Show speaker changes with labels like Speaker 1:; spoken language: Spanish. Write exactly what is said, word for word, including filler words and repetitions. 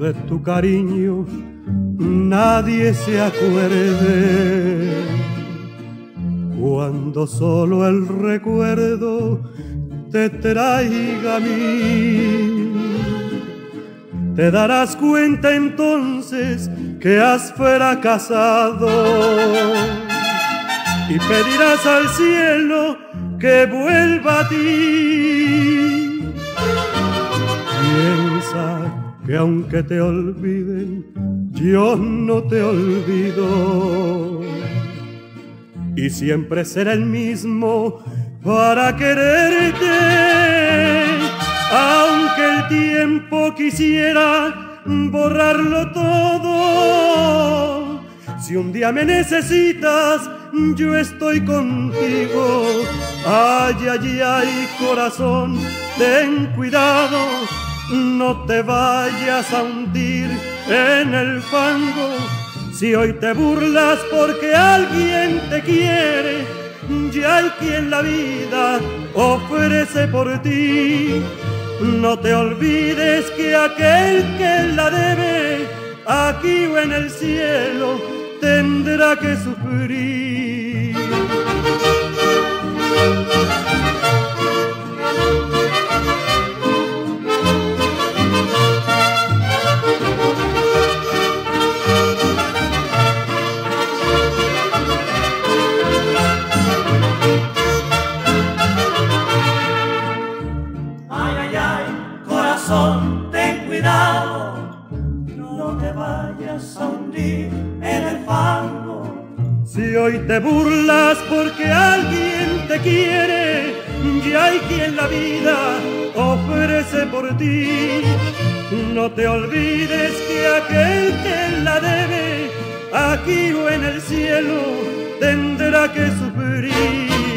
Speaker 1: de tu cariño nadie se acuerde, cuando solo el recuerdo te traiga a mí. Te darás cuenta entonces que has fracasado y pedirás al cielo que vuelva a ti. Piensa que aunque te olviden, yo no te olvido, y siempre será el mismo para quererte, aunque el tiempo quisiera borrarlo todo. Si un día me necesitas, yo estoy contigo. Ay, ay, ay, corazón, ten cuidado, no te vayas a hundir en el fango. Si hoy te burlas porque alguien te quiere, ya hay quien la vida ofrece por ti. No te olvides que aquel que la debe, aquí o en el cielo, tendrá que sufrir.
Speaker 2: Ten cuidado, no te vayas a hundir en el fango.
Speaker 1: Si hoy te burlas porque alguien te quiere, ya hay quien la vida ofrece por ti. No te olvides que aquel que la debe, aquí o en el cielo, tendrá que sufrir.